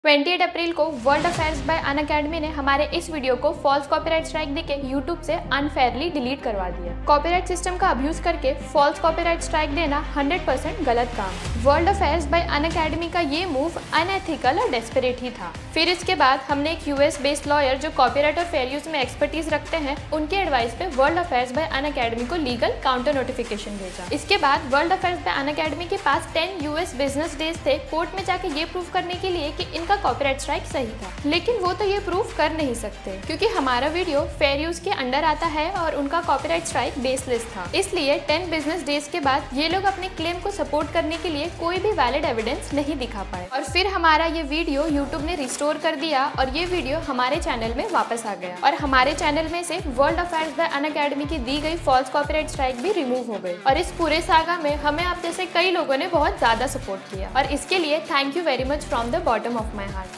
28 अप्रैल को world Affairs by Unacademy ने हमारे इस वीडियो को फॉल्स कॉपीराइट स्ट्राइक देके यूट्यूब से अनफेयरली डिलीट करवा दिया। कॉपीराइट सिस्टम का अब्यूज करके फॉल्स कॉपीराइट स्ट्राइक देना 100% गलत काम। वर्ल्ड अफेयर्स बाय अनअकैडमी का ये मूव अनएथिकल और डेस्परेट ही था। फिर इसके बाद हमने एक यूएस बेस्ड लॉयर जो कॉपीराइट और फेयर यूज में एक्सपर्टीज रखते हैं उनके एडवाइस पे वर्ल्ड अफेयर्स बाय अनअकैडमी को लीगल काउंटर नोटिफिकेशन भेजा। इसके बाद वर्ल्ड अफेयर्स बाय अनअकैडमी के पास 10 यूएस बिजनेस डेज थे कोर्ट में जाके ये प्रूव करने के लिए कि इनका कॉपीराइट स्ट्राइक सही था, लेकिन वो तो ये प्रूफ कर नहीं सकते क्योंकि हमारा वीडियो फेयर यूज के अंडर आता है और उनका कॉपीराइट स्ट्राइक बेसलेस था। इसलिए 10 बिजनेस डेज के बाद ये लोग अपने क्लेम को सपोर्ट करने के लिए कोई भी वैलिड एविडेंस नहीं दिखा पाए और फिर हमारा ये वीडियो यूट्यूब ने रिस्टोर कर दिया और ये वीडियो हमारे चैनल में वापस आ गया और हमारे चैनल में से वर्ल्ड अफेयर्स बाय अनअकैडमी की दी गई फॉल्स कॉपीराइट स्ट्राइक भी रिमूव हो गई। और इस पूरे सागा में हमें आप जैसे कई लोगों ने बहुत ज्यादा सपोर्ट किया और इसके लिए thank you very much from the bottom of my heart.